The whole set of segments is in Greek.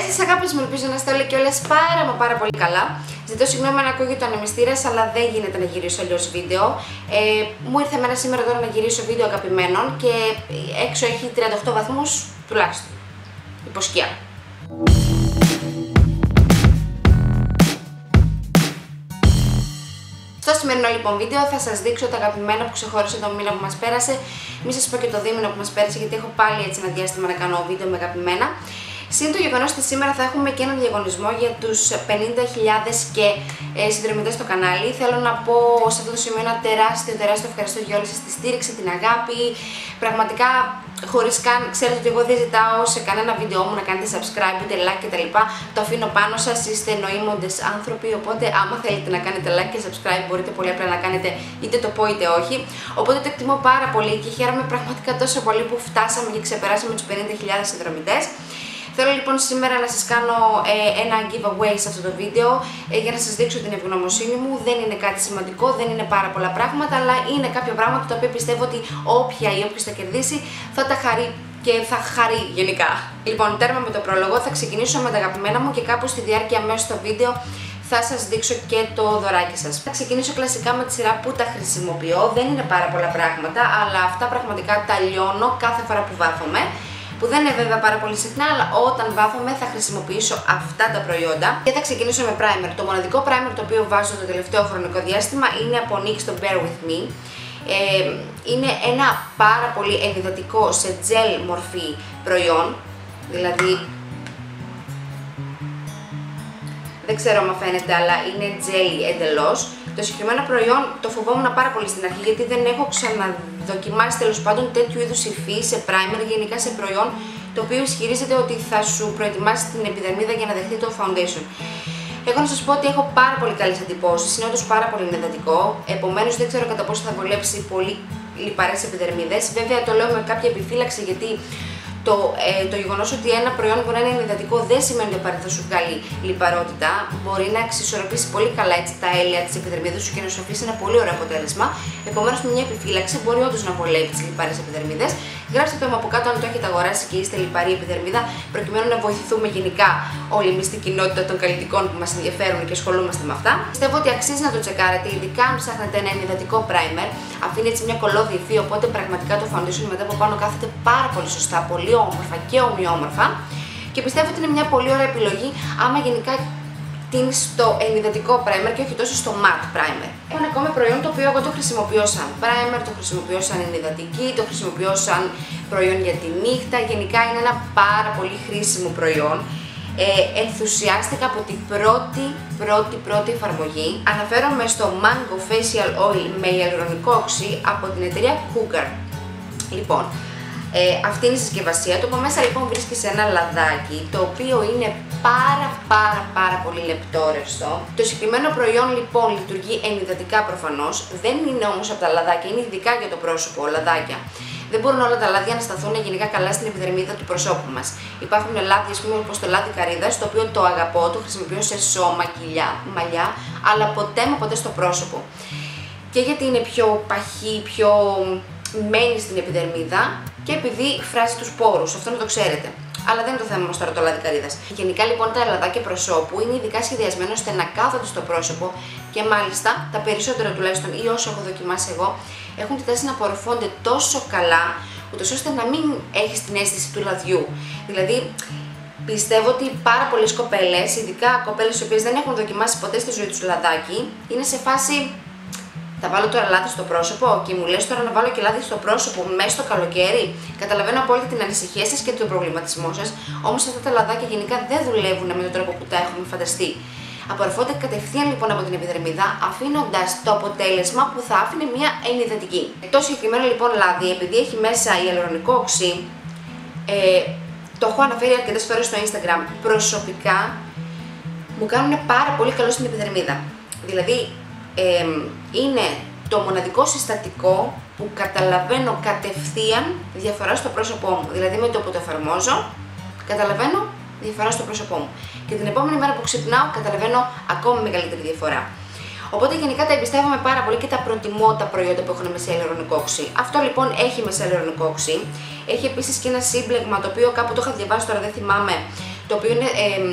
τις αγάπες μου, ελπίζω να είστε όλοι και όλες πάρα πολύ καλά. Ζητώ συγγνώμη αν ακούγεται ο ανεμιστήρας, αλλά δεν γίνεται να γυρίσω αλλιώς βίντεο. Μου ήρθε εμένα σήμερα τώρα να γυρίσω βίντεο αγαπημένων και έξω έχει 38 βαθμούς τουλάχιστον. Υποσκιά. Στο σημερινό λοιπόν βίντεο θα σας δείξω τα αγαπημένα που ξεχώρισε το μήνα που μας πέρασε. Μην σας πω και το δίμηνο που μας πέρασε, γιατί έχω πάλι έτσι ένα διάστημα να κάνω βίντεο με αγαπημένα. Συν το γεγονός ότι σήμερα θα έχουμε και έναν διαγωνισμό για τους 50.000 και συνδρομητές στο κανάλι. Θέλω να πω σε αυτό το σημείο ένα τεράστιο ευχαριστώ για όλη σας τη στήριξη, την αγάπη. Πραγματικά, χωρίς καν, ξέρετε ότι εγώ δεν ζητάω σε κανένα βίντεο μου να κάνετε subscribe, είτε like κτλ. Το αφήνω πάνω σας, είστε νοήμοντες άνθρωποι, οπότε άμα θέλετε να κάνετε like και subscribe μπορείτε πολύ απλά να κάνετε είτε το πω είτε όχι. Οπότε το εκτιμώ πάρα πολύ και χαίρομαι πραγματικά τόσο πολύ που φτάσαμε και ξεπεράσαμε τους 50.000 συνδρομητές. Θέλω λοιπόν σήμερα να σας κάνω ένα giveaway σε αυτό το βίντεο για να σας δείξω την ευγνωμοσύνη μου. Δεν είναι κάτι σημαντικό, δεν είναι πάρα πολλά πράγματα, αλλά είναι κάποια πράγματα τα οποία πιστεύω ότι όποια ή όποιος θα κερδίσει θα τα χαρεί και θα χαρεί γενικά. Λοιπόν, τέρμα με το πρόλογο, θα ξεκινήσω με τα αγαπημένα μου και κάπου στη διάρκεια μέσα στο βίντεο θα σας δείξω και το δωράκι σας. Θα ξεκινήσω κλασικά με τη σειρά που τα χρησιμοποιώ. Δεν είναι πάρα πολλά πράγματα, αλλά αυτά πραγματικά τα λιώνω κάθε φορά που βάφομαι. Που δεν είναι βέβαια πάρα πολύ συχνά, αλλά όταν βάφομαι θα χρησιμοποιήσω αυτά τα προϊόντα. Και θα ξεκινήσω με primer. Το μοναδικό primer το οποίο βάζω το τελευταίο χρονικό διάστημα είναι από NYX το Bear With Me. Είναι ένα πάρα πολύ ενυδατικό σε gel μορφή προϊόν, δηλαδή δεν ξέρω αν φαίνεται, αλλά είναι jelly εντελώς. Το συγκεκριμένο προϊόν το φοβόμουν πάρα πολύ στην αρχή, γιατί δεν έχω ξαναδοκιμάσει τέλος πάντων τέτοιου είδους υφή σε primer, γενικά σε προϊόν το οποίο ισχυρίζεται ότι θα σου προετοιμάσει την επιδερμίδα για να δεχτεί το foundation. Εγώ να σας πω ότι έχω πάρα πολύ καλές εντυπώσεις, είναι όντως πάρα πολύ ενυδατικό, επομένως δεν ξέρω κατά πόσο θα βολέψει πολύ λιπαρές επιδερμίδες. Βέβαια το λέω με κάποια επιφύλαξη, γιατί το γεγονός ότι ένα προϊόν μπορεί να είναι ενυδατικό δεν σημαίνει ότι απαραίτητα θα σου βγάλει λιπαρότητα. Μπορεί να εξισορροπήσει πολύ καλά έτσι τα έλαια της επιδερμίδας σου και να σου αφήσει ένα πολύ ωραίο αποτέλεσμα. Επομένως, με μια επιφύλαξη μπορεί όντως να βολεύει τις λιπαρές επιδερμίδες. Γράψτε το από κάτω αν το έχετε αγοράσει και είστε λιπαρή επιδερμίδα, προκειμένου να βοηθηθούμε γενικά όλοι εμείς στην κοινότητα των καλλιτικών που μας ενδιαφέρουν και ασχολούμαστε με αυτά. Πιστεύω ότι αξίζει να το τσεκάρετε, ειδικά αν ψάχνετε ένα ενυδατικό primer. Αφήνει έτσι μια κολόδη υφή, οπότε πραγματικά το foundation μετά από πάνω κάθεται πάρα πολύ σωστά, πολύ όμορφα και ομοιόμορφα. Και πιστεύω ότι είναι μια πολύ ωραία επιλογή άμα γενικά τίνεις στο ενυδατικό primer και όχι τόσο στο matte primer. Έχω ένα ακόμα προϊόν το οποίο εγώ το χρησιμοποιώ σαν primer, το χρησιμοποιώ σαν ενυδατική, το χρησιμοποιώ σαν προϊόν για τη νύχτα. Γενικά είναι ένα πάρα πολύ χρήσιμο προϊόν. Ενθουσιάστηκα από την πρώτη εφαρμογή. Αναφέρομαι στο Mango Facial Oil με ιαλουρονικό οξύ από την εταιρεία Cougar. Λοιπόν, αυτή είναι η συσκευασία του. Από μέσα λοιπόν βρίσκεις ένα λαδάκι το οποίο είναι πάρα πολύ λεπτόρευστο. Το συγκεκριμένο προϊόν λοιπόν λειτουργεί ενυδατικά προφανώς, δεν είναι όμως από τα λαδάκια, είναι ειδικά για το πρόσωπο λαδάκια. Δεν μπορούν όλα τα λάδια να σταθούν γενικά καλά στην επιδερμίδα του προσώπου μας. Υπάρχουν λάδια, ας πούμε, όπως το λάδι καρύδας, το οποίο το αγαπώ, το χρησιμοποιώ σε σώμα, κοιλιά, μαλλιά, αλλά ποτέ στο πρόσωπο. Και γιατί είναι πιο παχύ, πιο μένει στην επιδερμίδα και επειδή φράζει τους πόρους, αυτό να το ξέρετε. Αλλά δεν είναι το θέμα μας τώρα το λάδι καρύδας. Γενικά λοιπόν τα λαδάκια προσώπου είναι ειδικά σχεδιασμένα ώστε να κάθονται στο πρόσωπο και μάλιστα τα περισσότερα τουλάχιστον ή όσο έχω δοκιμάσει εγώ έχουν τη τάση να απορροφώνται τόσο καλά, ούτως ώστε να μην έχεις την αίσθηση του λαδιού. Δηλαδή πιστεύω ότι πάρα πολλές κοπέλες, ειδικά κοπέλες οι οποίες δεν έχουν δοκιμάσει ποτέ στη ζωή τους λαδάκι, είναι σε φάση θα βάλω τώρα λάδι στο πρόσωπο και μου λες τώρα να βάλω και λάδι στο πρόσωπο μέσα στο καλοκαίρι. Καταλαβαίνω απόλυτα την ανησυχία σας και τον προβληματισμό σας, όμως αυτά τα λαδάκια γενικά δεν δουλεύουν με τον τρόπο που τα έχουμε φανταστεί. Απορροφώνται κατευθείαν λοιπόν από την επιδερμίδα, αφήνοντας το αποτέλεσμα που θα άφηνε μια ενυδατική. Το συγκεκριμένο λοιπόν λάδι, επειδή έχει μέσα ιαλουρονικό οξύ, το έχω αναφέρει αρκετές φορές στο Instagram, προσωπικά μου κάνουν πάρα πολύ καλό στην επιδερμίδα. Δηλαδή, είναι το μοναδικό συστατικό που καταλαβαίνω κατευθείαν διαφορά στο πρόσωπό μου. Δηλαδή με το που το εφαρμόζω, καταλαβαίνω διαφορά στο πρόσωπό μου. Και την επόμενη μέρα που ξυπνάω, καταλαβαίνω ακόμη μεγαλύτερη διαφορά. Οπότε γενικά τα εμπιστεύομαι πάρα πολύ και τα προτιμώ τα προϊόντα που έχουν μέσα ιαλουρονικό οξύ. Αυτό λοιπόν έχει μέσα ιαλουρονικό οξύ. Έχει επίσης και ένα σύμπλεγμα το οποίο κάπου το είχα διαβάσει, τώρα δεν θυμάμαι, το οποίο είναι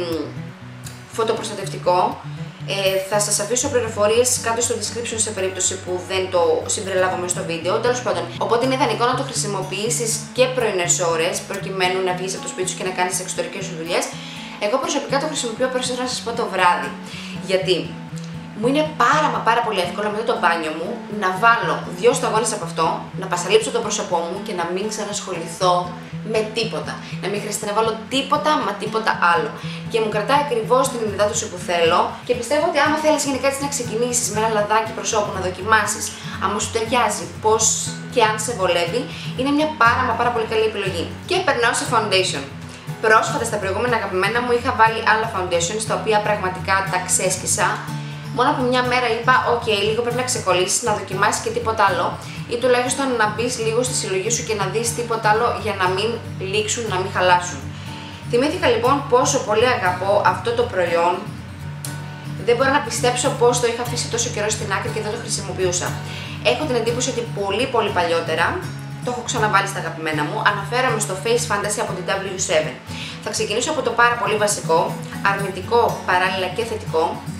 φωτοπροστατευτικό. Θα σας αφήσω πληροφορίες κάτω στο description σε περίπτωση που δεν το συμπεριλάβαμε στο βίντεο. Τέλος πάντων, οπότε είναι ιδανικό να το χρησιμοποιήσεις και πρωινές ώρες προκειμένου να βγεις από το σπίτι σου και να κάνεις εξωτερικές σου δουλειές. Εγώ προσωπικά το χρησιμοποιώ περισσότερο, να σας πω, το βράδυ. Γιατί μου είναι πάρα πολύ εύκολο μετά το μπάνιο μου να βάλω 2 σταγόνες από αυτό, να πασαλείψω το πρόσωπό μου και να μην ξανασχοληθώ με τίποτα. Να μην χρειάζεται να βάλω τίποτα άλλο. Και μου κρατάει ακριβώς την ενυδάτωση που θέλω και πιστεύω ότι άμα θέλεις γενικά έτσι να ξεκινήσεις με ένα λαδάκι προσώπου, να δοκιμάσεις, άμα σου ταιριάζει, πώς και αν σε βολεύει, είναι μια πάρα πολύ καλή επιλογή. Και περνάω σε foundation. Πρόσφατα στα προηγούμενα αγαπημένα μου είχα βάλει άλλα foundations τα οποία πραγματικά τα ξέσκισα. Μόνο από μια μέρα είπα: OK, λίγο πρέπει να ξεκολλήσεις, να δοκιμάσεις και τίποτα άλλο, ή τουλάχιστον να μπεις λίγο στη συλλογή σου και να δεις τίποτα άλλο για να μην λήξουν, να μην χαλάσουν. Θυμήθηκα λοιπόν πόσο πολύ αγαπώ αυτό το προϊόν. Δεν μπορώ να πιστέψω πως το είχα αφήσει τόσο καιρό στην άκρη και δεν το χρησιμοποιούσα. Έχω την εντύπωση ότι πολύ παλιότερα το έχω ξαναβάλει στα αγαπημένα μου. Αναφέρομαι στο Face Fantasy από την W7. Θα ξεκινήσω από το πάρα πολύ βασικό, αρνητικό παράλληλα και θετικό.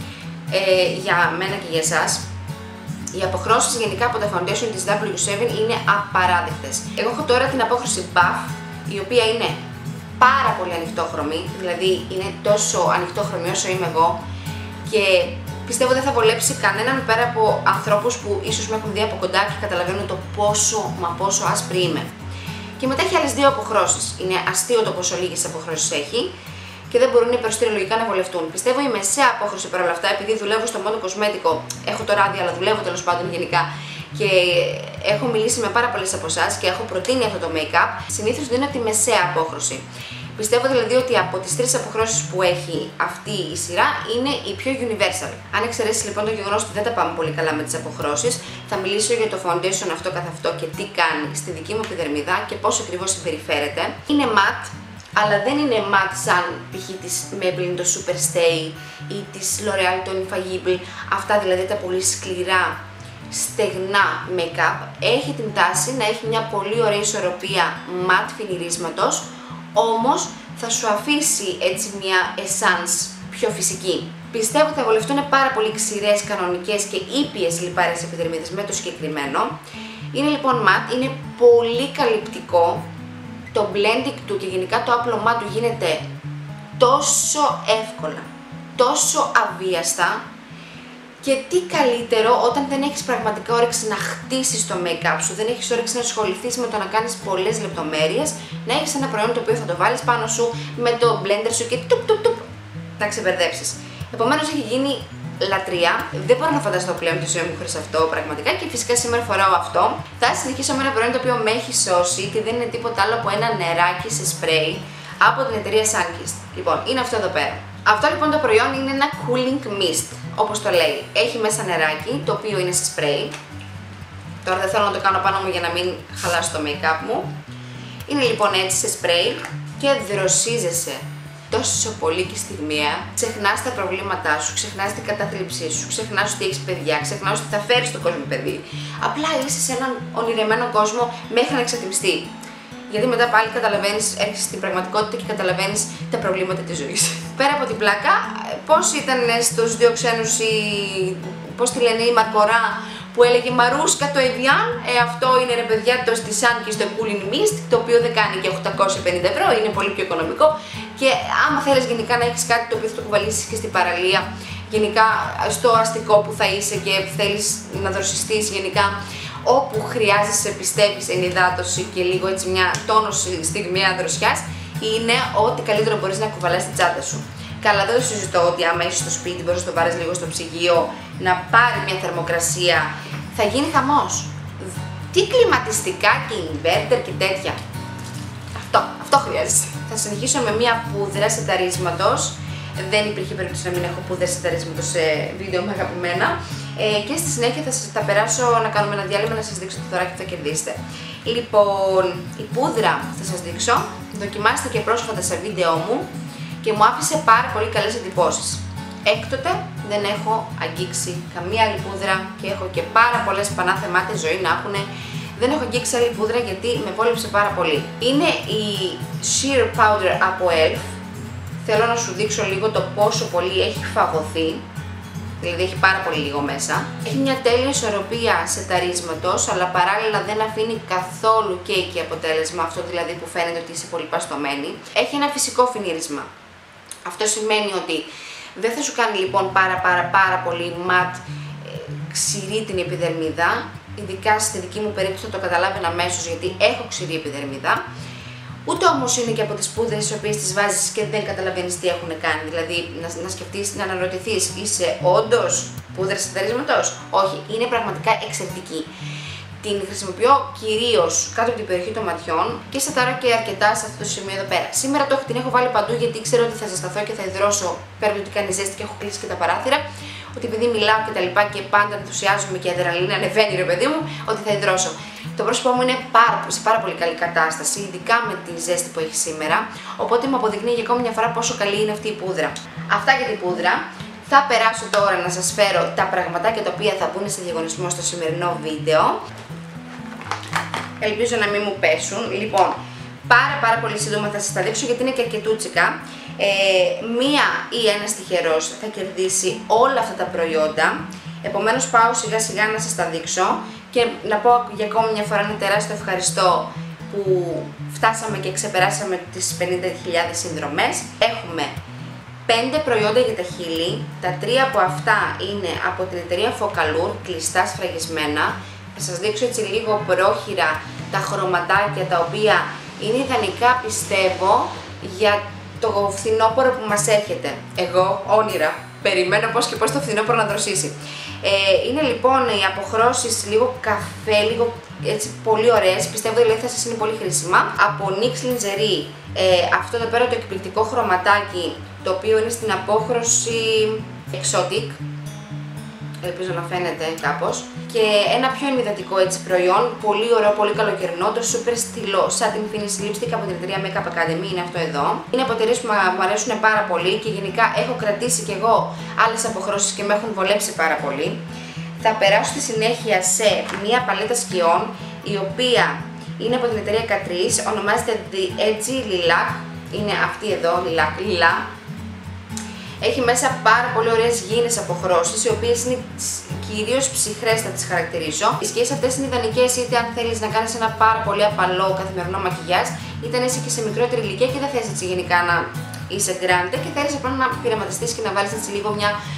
Για μένα και για εσάς, οι αποχρώσεις γενικά από τα foundation της W7 είναι απαράδεκτες. Εγώ έχω τώρα την απόχρωση Buff, η οποία είναι πάρα πολύ ανοιχτόχρωμη, δηλαδή είναι τόσο ανοιχτόχρωμη όσο είμαι εγώ και πιστεύω δεν θα βολέψει κανέναν πέρα από ανθρώπους που ίσως με έχουν δει από κοντά και καταλαβαίνουν το πόσο άσπρη είμαι. Και μετά έχει άλλες 2 αποχρώσεις. Είναι αστείο το πόσο λίγες αποχρώσεις έχει και δεν μπορούν οι περισσότεροι λογικά να βολευτούν. Πιστεύω η μεσαία απόχρωση παρόλα αυτά, επειδή δουλεύω στο μόνο κοσμέτικο, έχω το ράδι, αλλά δουλεύω τέλος πάντων γενικά και έχω μιλήσει με πάρα πολλές από εσάς και έχω προτείνει αυτό το make-up, συνήθως δίνω τη μεσαία απόχρωση. Πιστεύω δηλαδή ότι από τις 3 αποχρώσεις που έχει αυτή η σειρά είναι η πιο universal. Αν εξαιρέσεις λοιπόν το γεγονός ότι δεν τα πάμε πολύ καλά με τις αποχρώσεις, θα μιλήσω για το foundation αυτό καθ' αυτό και τι κάνει στη δική μου επιδερμίδα και πώς ακριβώς συμπεριφέρεται. Είναι matte, αλλά δεν είναι matte σαν π.χ. της Maybelline το Super Stay ή της L'Oreal το Infallible, αυτά δηλαδή τα πολύ σκληρά, στεγνά make-up. Έχει την τάση να έχει μια πολύ ωραία ισορροπία matte φινιρίσματος, όμως θα σου αφήσει έτσι μια essence πιο φυσική. Πιστεύω ότι θα βολευτούν πάρα πολύ ξηρές, κανονικές και ήπιες λιπάρες επιδερμίδες με το συγκεκριμένο. Είναι λοιπόν matte, είναι πολύ καλυπτικό. Το blending του και γενικά το άπλωμά του γίνεται τόσο εύκολα, τόσο αβίαστα και τι καλύτερο όταν δεν έχεις πραγματικά όρεξη να χτίσεις το make-up σου, δεν έχεις όρεξη να ασχοληθείς με το να κάνεις πολλές λεπτομέρειες, να έχεις ένα προϊόν το οποίο θα το βάλεις πάνω σου με το blender σου και τουπ να ξεμπερδέψεις. Επομένως έχει γίνει λατρεία, δεν μπορώ να φανταστώ πλέον τη ζωή μου χωρίς αυτό πραγματικά και φυσικά σήμερα φοράω αυτό. Θα συνεχίσω με ένα προϊόν το οποίο με έχει σώσει και δεν είναι τίποτα άλλο από ένα νεράκι σε σπρέι από την εταιρεία Sunkist. Λοιπόν, είναι αυτό εδώ πέρα. Αυτό λοιπόν το προϊόν είναι ένα cooling mist, όπως το λέει. Έχει μέσα νεράκι, το οποίο είναι σε σπρέι. Τώρα δεν θέλω να το κάνω πάνω μου για να μην χαλάσει το make-up μου. Είναι λοιπόν έτσι σε σπρέι και δροσίζεσαι τόσο πολύ και στιγμιαία, ξεχνάς τα προβλήματά σου, ξεχνάς την κατάθλιψή σου, ξεχνάς ότι έχεις παιδιά, ξεχνάς ότι θα φέρεις τον κόσμο παιδί. Απλά είσαι σε έναν ονειρεμένο κόσμο μέχρι να εξατιμιστεί. Γιατί μετά πάλι καταλαβαίνεις, έρχεσαι στην πραγματικότητα και καταλαβαίνεις τα προβλήματα της ζωής. Πέρα από την πλάκα, πώς ήταν στους 2 ξένους πώς τη λένε, η Μαρκορά που έλεγε Μαρούσκα το Evian, αυτό είναι ρε παιδιά το στη Sunkist το Cooling Mist, το οποίο δεν κάνει και 850 ευρώ, είναι πολύ πιο οικονομικό και άμα θέλεις γενικά να έχεις κάτι το οποίο θα το κουβαλήσεις και στην παραλία, γενικά στο αστικό που θα είσαι και θέλεις να δροσιστείς γενικά, όπου χρειάζεσαι, πιστεύεις, ενυδάτωση και λίγο έτσι μια τόνωση στιγμιαία δροσιάς, είναι ό,τι καλύτερο μπορείς να κουβαλάς στην τσάντα σου. Καλά, δεν το συζητώ ότι άμα είσαι στο σπίτι μπορείς να το βάλεις λίγο στο ψυγείο, να πάρει μια θερμοκρασία, θα γίνει χαμός. Τι κλιματιστικά και inverter και τέτοια. Αυτό χρειάζεσαι. Θα συνεχίσω με μια πούδρα σεταρίσματος. Δεν υπήρχε περίπτωση να μην έχω πούδρα σεταρίσματος σε βίντεο με αγαπημένα. Και στη συνέχεια θα περάσω να κάνουμε ένα διάλειμμα να σας δείξω το δωράκι που θα κερδίσετε. Λοιπόν, η πούδρα θα σας δείξω, δοκιμάστηκε πρόσφατα σε βίντεο μου και μου άφησε πάρα πολύ καλές εντυπώσεις. Έκτοτε δεν έχω αγγίξει καμία άλλη πούδρα και έχω και πάρα πολλές πανάθεμά τη ζωή να έχουν. Δεν έχω αγγίξει άλλη πούδρα γιατί με βόλεψε πάρα πολύ. Είναι η Sheer Powder από ELF. θέλω να σου δείξω λίγο το πόσο πολύ έχει φαγωθεί. Δηλαδή έχει πάρα πολύ λίγο μέσα. Έχει μια τέλεια ισορροπία σεταρίσματος, αλλά παράλληλα δεν αφήνει καθόλου κέικι αποτέλεσμα, αυτό δηλαδή που φαίνεται ότι είσαι πολύ παστωμένη. Έχει ένα φυσικό φινίρισμα. Αυτό σημαίνει ότι δεν θα σου κάνει λοιπόν πάρα πολύ ματ, ξηρή την επιδερμίδα. Ειδικά στη δική μου περίπτωση θα το καταλάβαινα αμέσως, γιατί έχω ξηρή επιδερμίδα. Ούτε όμως είναι και από τις πούδρες τις οποίες τις βάζεις και δεν καταλαβαίνεις τι έχουν κάνει. Δηλαδή να σκεφτείς, να αναρωτηθείς, είσαι όντως πούδρα σεταρίσματος? Όχι, είναι πραγματικά εξαιρετική. Την χρησιμοποιώ κυρίως κάτω από την περιοχή των ματιών και σετάρω και αρκετά σε αυτό το σημείο εδώ πέρα. Σήμερα την έχω βάλει παντού γιατί ξέρω ότι θα ζεσταθώ και θα υδρώσω πέρα ότι κάνει ζέστη και έχω κλείσει και τα παράθυρα. Ότι επειδή μιλάω και τα λοιπά και πάντα ενθουσιάζομαι και η αδρεναλίνη ανεβαίνει, ρε παιδί μου, ότι θα υδρώσω. Το πρόσωπό μου είναι σε πάρα πολύ καλή κατάσταση, ειδικά με τη ζέστη που έχει σήμερα. Οπότε μου αποδεικνύει για ακόμη μια φορά πόσο καλή είναι αυτή η πούδρα. Αυτά για την πούδρα. Θα περάσω τώρα να σας φέρω τα πραγματάκια τα οποία θα μπουν σε διαγωνισμό στο σημερινό βίντεο. Ελπίζω να μην μου πέσουν. Λοιπόν, πάρα πολύ σύντομα θα σας τα δείξω γιατί είναι και αρκετούτσικα. Μία ή ένας τυχερός θα κερδίσει όλα αυτά τα προϊόντα. Επομένως πάω σιγά σιγά να σας τα δείξω και να πω για ακόμη μια φορά ένα τεράστιο ευχαριστώ που φτάσαμε και ξεπεράσαμε τις 50.000 συνδρομές. Έχουμε 5 προϊόντα για τα χείλη, τα 3 από αυτά είναι από την εταιρεία Focallure, κλειστά σφραγισμένα. Θα σας δείξω έτσι λίγο πρόχειρα τα χρωματάκια τα οποία είναι ιδανικά πιστεύω για το φθινόπωρο που μας έρχεται. Εγώ όνειρα περιμένω πώς και πώς το φθινόπωρο να δροσίσει. Είναι λοιπόν οι αποχρώσεις λίγο καφέ, λίγο έτσι πολύ ωραίες, πιστεύω δηλαδή θα σας είναι πολύ χρήσιμα. Από NYX Lingerie, αυτό εδώ πέρα το εκπληκτικό χρωματάκι, το οποίο είναι στην απόχρωση Exotic, ελπίζω να φαίνεται κάπως, και ένα πιο ενυδατικό έτσι προϊόν, πολύ ωραίο, πολύ καλοκαιρινό, το super στυλό Satin Finish Lipstick από την εταιρεία Makeup Academy, είναι αυτό εδώ. Είναι από εταιρείες που μου αρέσουν πάρα πολύ και γενικά έχω κρατήσει κι εγώ άλλες αποχρώσεις και με έχουν βολέψει πάρα πολύ. Θα περάσω στη συνέχεια σε μια παλέτα σκιών, η οποία είναι από την εταιρεία Catrice, ονομάζεται The Edgy Lilac, είναι αυτή εδώ, λιλά. Έχει μέσα πάρα πολύ ωραίες γήινες αποχρώσεις, οι οποίες είναι κυρίως ψυχρές, θα τις χαρακτηρίσω. Οι σκιές αυτές είναι ιδανικές είτε αν θέλεις να κάνεις ένα πάρα πολύ απαλό καθημερινό μακιγιάζ, είτε αν είσαι και σε μικρότερη ηλικία και δεν θες έτσι γενικά να είσαι grande και θέλεις απλά να πειραματιστείς και να βάλεις έτσι λίγο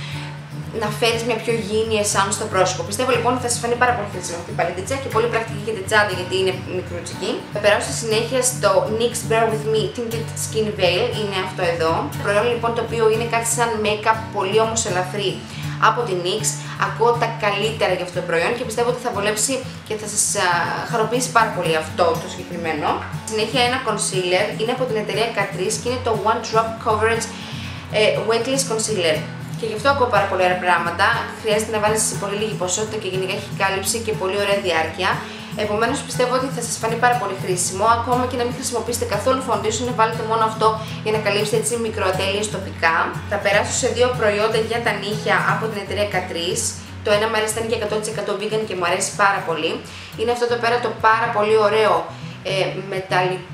να φέρεις μια πιο γήινη εσάν στο πρόσωπο. Πιστεύω λοιπόν ότι θα σας φανεί πάρα πολύ χρήσιμη αυτή η παλέτιτσα και πολύ πρακτική για την τσάντα γιατί είναι μικρούτσικη. Θα περάσω στη συνέχεια στο NYX Bear With Me Tinted Skin Veil, είναι αυτό εδώ. Προϊόν λοιπόν το οποίο είναι κάτι σαν make-up, πολύ όμως ελαφρύ από την NYX. Ακούω τα καλύτερα για αυτό το προϊόν και πιστεύω ότι θα βολέψει και θα σας χαροποιήσει πάρα πολύ αυτό το συγκεκριμένο. Συνέχεια ένα concealer, είναι από την εταιρεία Catrice και είναι το One Drop Coverage Weightless Concealer. Και γι' αυτό ακούω πάρα πολύ ωραία πράγματα. Χρειάζεται να βάλεις σε πολύ λίγη ποσότητα και γενικά έχει κάλυψη και πολύ ωραία διάρκεια. Επομένως πιστεύω ότι θα σας φανεί πάρα πολύ χρήσιμο. Ακόμα και να μην χρησιμοποιήσετε καθόλου foundation, βάλετε μόνο αυτό για να καλύψετε έτσι μικροατέλειες τοπικά. Θα περάσω σε 2 προϊόντα για τα νύχια από την εταιρεία Catrice. Το ένα μου αρέσει, είναι και 100% vegan και μου αρέσει πάρα πολύ. Είναι αυτό εδώ πέρα το πάρα πολύ ωραίο μεταλλικό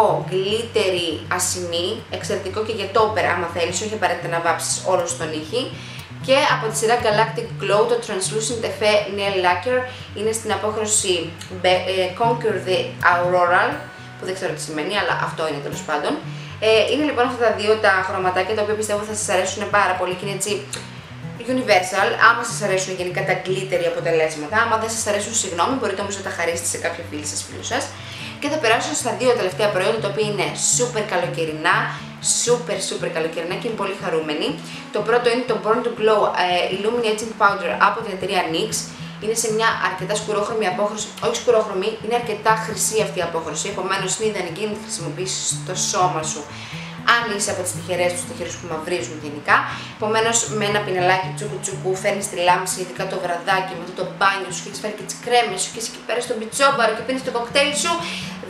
γλίτερι ασημί, εξαιρετικό και για τόπερ άμα θέλεις, όχι απαραίτητα να βάψεις όλο στον νύχι. Και από τη σειρά Galactic Glow το Translucent Effet Nail Lacquer, είναι στην απόχρωση Conquer the Auroral, που δεν ξέρω τι σημαίνει, αλλά αυτό είναι τέλος πάντων. Είναι λοιπόν αυτά τα 2 τα χρωματάκια τα οποία πιστεύω θα σας αρέσουν πάρα πολύ και είναι έτσι universal. Άμα σας αρέσουν γενικά τα glittery αποτελέσματα, άμα δεν σας αρέσουν, συγγνώμη, μπορείτε όμως να τα χαρίσετε σε κάποια φίλη σας, φίλου σας. Και θα περάσω στα 2 τελευταία προϊόντα, τα οποία είναι super καλοκαιρινά, super καλοκαιρινά και είναι πολύ χαρούμενοι. Το πρώτο είναι το Born to Glow Illuminating Powder από την εταιρεία NYX. Είναι σε μια αρκετά σκουρόχρωμη απόχρωση, όχι σκουρόχρωμη, είναι αρκετά χρυσή αυτή η απόχρωση, επομένως είναι ιδανική να τη χρησιμοποιήσεις στο σώμα σου. Αν είσαι από τις τυχερές, τους τυχερούς που μαυρίζουν γενικά. Επομένως, με ένα πινελάκι τσουκου φέρνεις τη λάμψη, ειδικά το βραδάκι, με το μπάνιο σου και έχεις φέρει και τις κρέμες σου και είσαι εκεί πέρα στον πιτσόμπαρο και πίνεις το κοκτέιλ σου.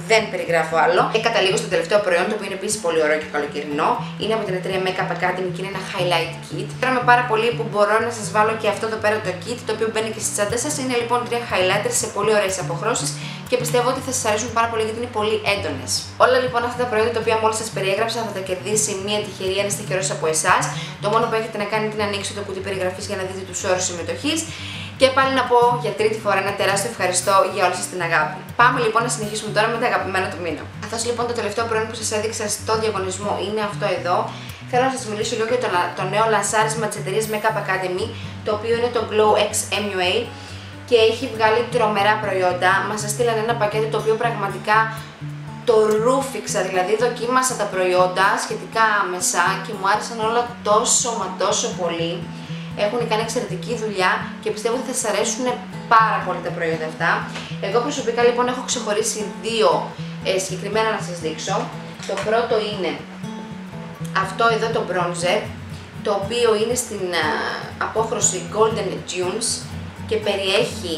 δεν περιγράφω άλλο. Και καταλήγω στο τελευταίο προϊόν, το οποίο είναι επίσης πολύ ωραίο και καλοκαιρινό. Είναι από την εταιρεία Makeup Academy και είναι ένα highlight kit. Χαίρομαι πάρα πολύ που μπορώ να σας βάλω και αυτό εδώ πέρα το kit, το οποίο μπαίνει και στη τσάντα σας. Είναι λοιπόν 3 highlighters σε πολύ ωραίες αποχρώσεις και πιστεύω ότι θα σας αρέσουν πάρα πολύ γιατί είναι πολύ έντονες. Όλα λοιπόν αυτά τα προϊόντα τα οποία μόλις σας περιέγραψα θα τα κερδίσει μία τυχερή, ένας τυχερός από εσάς. Το μόνο που έχετε να κάνετε είναι να ανοίξετε το κουτί περιγραφής για να δείτε τους όρους συμμετοχής. Και πάλι να πω για τρίτη φορά ένα τεράστιο ευχαριστώ για όλη σας την αγάπη. Πάμε λοιπόν να συνεχίσουμε τώρα με το αγαπημένο του μήνα. Καθώς λοιπόν το τελευταίο προϊόν που σας έδειξα στο διαγωνισμό είναι αυτό εδώ, θέλω να σας μιλήσω λίγο για το νέο λανσάρισμα της εταιρείας Makeup Academy, το οποίο είναι το Glow X MUA και έχει βγάλει τρομερά προϊόντα. Μας έστειλαν ένα πακέτο το οποίο πραγματικά το ρούφηξα, δηλαδή δοκίμασα τα προϊόντα σχετικά άμεσα και μου άρεσαν όλα τόσο μα τόσο πολύ. Έχουν κάνει εξαιρετική δουλειά και πιστεύω ότι θα σας αρέσουν πάρα πολύ τα προϊόντα αυτά. Εγώ προσωπικά λοιπόν έχω ξεχωρίσει δύο συγκεκριμένα να σας δείξω. Το πρώτο είναι αυτό εδώ το bronzer, το οποίο είναι στην απόχρωση Golden Dunes και περιέχει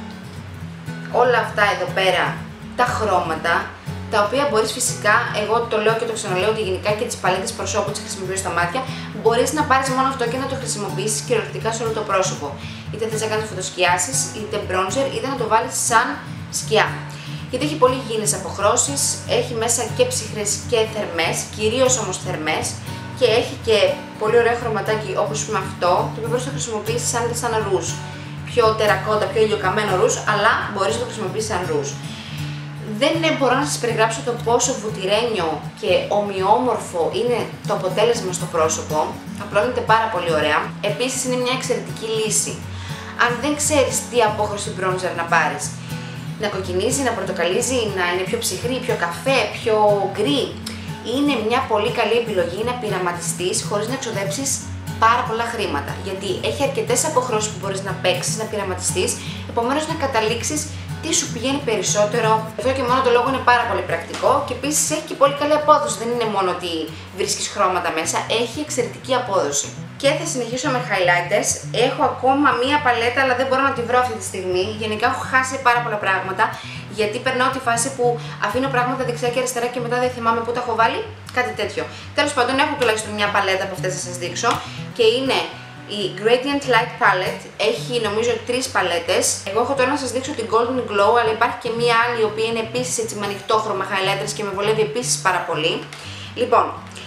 όλα αυτά εδώ πέρα τα χρώματα, τα οποία μπορείς φυσικά, εγώ το λέω και το ξαναλέω ότι γενικά και τις παλέτες προσώπου τις χρησιμοποιώ στα μάτια, μπορείς να πάρεις μόνο αυτό και να το χρησιμοποιήσεις κυριολεκτικά σε όλο το πρόσωπο. Είτε θες να κάνεις φωτοσκιάσεις, είτε bronzer, είτε να το βάλεις σαν σκιά. Γιατί έχει πολύ υγιεινές αποχρώσεις, έχει μέσα και ψυχρές και θερμές, κυρίως όμως θερμές, και έχει και πολύ ωραίο χρωματάκι όπως πούμε αυτό, το οποίο μπορείς να το χρησιμοποιήσεις σαν ρούζ. Πιο τερακότα, πιο ηλιοκαμένο ρούζ, αλλά μπορείς να το χρησιμοποιήσεις σαν ρούζ. Δεν μπορώ να σας περιγράψω το πόσο βουτυρένιο και ομοιόμορφο είναι το αποτέλεσμα στο πρόσωπο. Απλώνεται πάρα πολύ ωραία. Επίσης είναι μια εξαιρετική λύση. Αν δεν ξέρεις τι απόχρωση bronzer να πάρεις, να κοκκινίζει, να πορτοκαλίζει, να είναι πιο ψυχρή, πιο καφέ, πιο γκρι, είναι μια πολύ καλή επιλογή να πειραματιστείς χωρίς να εξοδέψεις πάρα πολλά χρήματα. Γιατί έχει αρκετές αποχρώσεις που μπορείς να παίξεις, να πειραματιστείς, επομένως να καταλήξεις τι σου πηγαίνει περισσότερο. Αυτό και μόνο το λόγο είναι πάρα πολύ πρακτικό και επίσης έχει και πολύ καλή απόδοση. Δεν είναι μόνο ότι βρίσκεις χρώματα μέσα, έχει εξαιρετική απόδοση. Και θα συνεχίσω με highlighters. Έχω ακόμα μία παλέτα, αλλά δεν μπορώ να τη βρω αυτή τη στιγμή. Γενικά έχω χάσει πάρα πολλά πράγματα, γιατί περνάω τη φάση που αφήνω πράγματα δεξιά και αριστερά και μετά δεν θυμάμαι πού τα έχω βάλει. Κάτι τέτοιο. Τέλος πάντων, έχω τουλάχιστον μία παλέτα από αυτές να σας δείξω και είναι η Gradient Light Palette. Έχει νομίζω 3 παλέτες. Εγώ έχω τώρα να σας δείξω την Golden Glow, αλλά υπάρχει και μία άλλη η οποία είναι επίσης έτσι με ανοιχτόχρωμα highlighters και με βολεύει επίσης πάρα πολύ. Λοιπόν,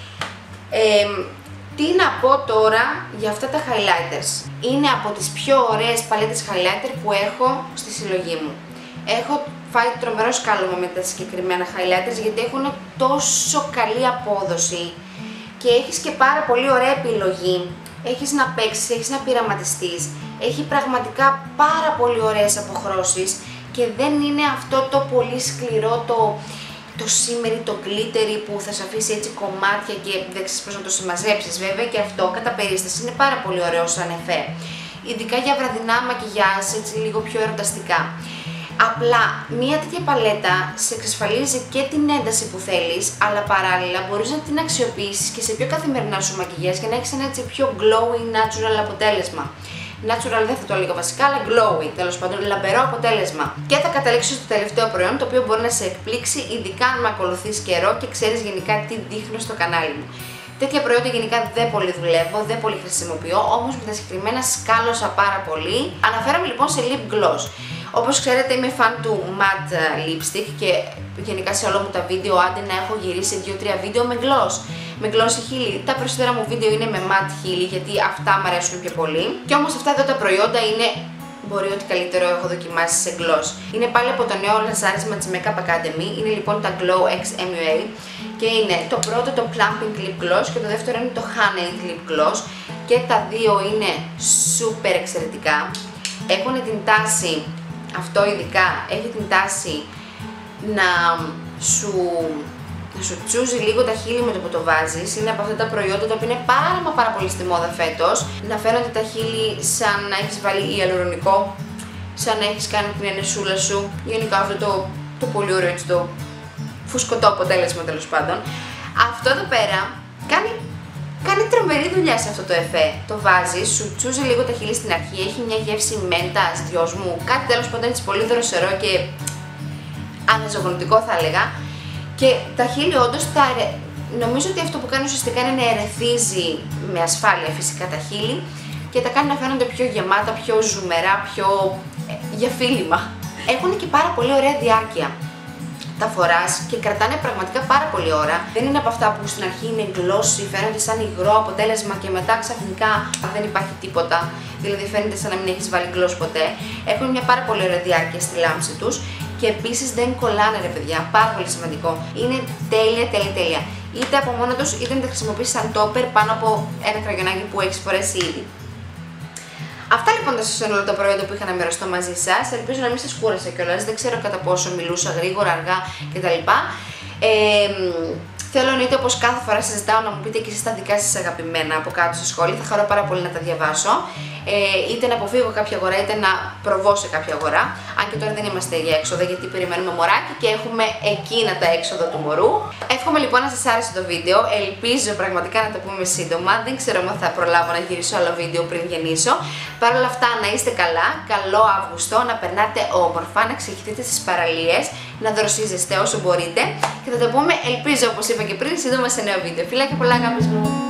τι να πω τώρα για αυτά τα highlighters. Είναι από τις πιο ωραίες παλέτες highlighter που έχω στη συλλογή μου. Έχω φάει τρομερό σκάλωμα με τα συγκεκριμένα highlighters γιατί έχουν τόσο καλή απόδοση και έχεις και πάρα πολύ ωραία επιλογή. Έχεις να παίξεις, έχεις να πειραματιστείς, έχει πραγματικά πάρα πολύ ωραίες αποχρώσεις και δεν είναι αυτό το πολύ σκληρό, το shimmery, το glittery που θα σου αφήσει έτσι κομμάτια και δεν ξέρεις πώς να το συμμαζέψεις. Βέβαια και αυτό κατά περίσταση είναι πάρα πολύ ωραίο σαν εφέ, ειδικά για βραδινά μακιγιάζ, έτσι λίγο πιο ερωταστικά. Απλά μία τέτοια παλέτα σε εξασφαλίζει και την ένταση που θέλεις, αλλά παράλληλα μπορείς να την αξιοποιήσεις και σε πιο καθημερινά σου μακιγιάζ για να έχεις ένα έτσι πιο glowing, natural αποτέλεσμα. Natural δεν θα το έλεγα βασικά, αλλά glowing, τέλος πάντων, λαμπερό αποτέλεσμα. Και θα καταλήξω στο τελευταίο προϊόν, το οποίο μπορεί να σε εκπλήξει, ειδικά αν με ακολουθείς καιρό και ξέρεις γενικά τι δείχνω στο κανάλι μου. Τέτοια προϊόντα γενικά δεν πολύ δουλεύω, δεν πολύ χρησιμοποιώ, όμως με τα συγκεκριμένα σκάλωσα πάρα πολύ. Αναφέρομαι λοιπόν σε lip gloss. Όπως ξέρετε είμαι fan του matte lipstick και γενικά σε όλα μου τα βίντεο άντε να έχω γυρίσει 2-3 βίντεο με gloss. Με glossy χείλη. Τα περισσότερα μου βίντεο είναι με matte χείλη γιατί αυτά μου αρέσουν πιο πολύ. Και όμως αυτά εδώ τα προϊόντα είναι, μπορεί ότι καλύτερο έχω δοκιμάσει σε gloss. Είναι πάλι από το νέο λανσάρισμα της Makeup Academy. Είναι λοιπόν τα Glow X MUA και είναι το πρώτο το Plumping Lip Gloss και το δεύτερο είναι το Honey Lip Gloss και τα δύο είναι super εξαιρετικά. Έχουν την τάση, αυτό ειδικά έχει την τάση να σου τσούζει λίγο τα χείλη με το που το βάζεις. Είναι από αυτά τα προϊόντα τα οποία είναι πάρα πολύ στη μόδα φέτος. Να φαίνονται τα χείλη σαν να έχεις βάλει ιαλουρονικό, σαν να έχεις κάνει την ενεσούλα σου. Γενικά αυτό το πολύ ωραίο έτσι το φουσκωτό αποτέλεσμα τέλος πάντων. Αυτό εδώ πέρα κάνει τρομερή δουλειά σε αυτό το εφέ. Το βάζεις, σου τσούζει λίγο τα χείλη στην αρχή, έχει μια γεύση μέντας, δυόσμου, κάτι τέλος πάντων έτσι πολύ δροσερό και αναζωογονητικό θα έλεγα. Και τα χείλη όντως νομίζω ότι αυτό που κάνει ουσιαστικά είναι να ερεθίζει με ασφάλεια φυσικά τα χείλη και τα κάνει να φαίνονται πιο γεμάτα, πιο ζουμερά, πιο για φίλημα. Έχουν και πάρα πολύ ωραία διάρκεια. Τα φοράς και κρατάνε πραγματικά πάρα πολύ ώρα. Δεν είναι από αυτά που στην αρχή είναι γλώσσι, φαίνονται σαν υγρό αποτέλεσμα και μετά ξαφνικά δεν υπάρχει τίποτα. Δηλαδή φαίνεται σαν να μην έχεις βάλει γλώσσι ποτέ. Έχουν μια πάρα πολύ ωραία διάρκεια στη λάμψη τους και επίσης δεν κολλάνε ρε παιδιά. Πάρα πολύ σημαντικό. Είναι τέλεια. Είτε από μόνο τους είτε να τα χρησιμοποιήσεις σαν τόπερ πάνω από ένα κραγιονάκι που έχεις φορέσει ήδη. Αυτά λοιπόν τα σύνολο τα προϊόντα που είχα να μοιραστώ μαζί σας. Ελπίζω να μην σας κούρασε κιόλας. Δεν ξέρω κατά πόσο μιλούσα γρήγορα, αργά κτλ. Θέλω εννοείται όπως κάθε φορά σας ζητάω να μου πείτε και εσείς τα δικά σας αγαπημένα από κάτω στο σχόλιο. Θα χαρώ πάρα πολύ να τα διαβάσω. Είτε να αποφύγω κάποια αγορά είτε να προβώ σε κάποια αγορά. Αν και τώρα δεν είμαστε για έξοδα γιατί περιμένουμε μωράκι και έχουμε εκείνα τα έξοδα του μωρού. Εύχομαι λοιπόν να σας άρεσε το βίντεο. Ελπίζω πραγματικά να το πούμε σύντομα. Δεν ξέρω αν θα προλάβω να γυρίσω άλλο βίντεο πριν γεννήσω. Παρ' όλα αυτά να είστε καλά. Καλό Αύγουστο. Να περνάτε όμορφα. Να ξεχυθείτε στις παραλίες. Να δροσίζεστε όσο μπορείτε. Και θα το πούμε, ελπίζω όπως είπα και πριν, σύντομα σε νέο βίντεο. Φιλάκια πολλά, αγάπης μου.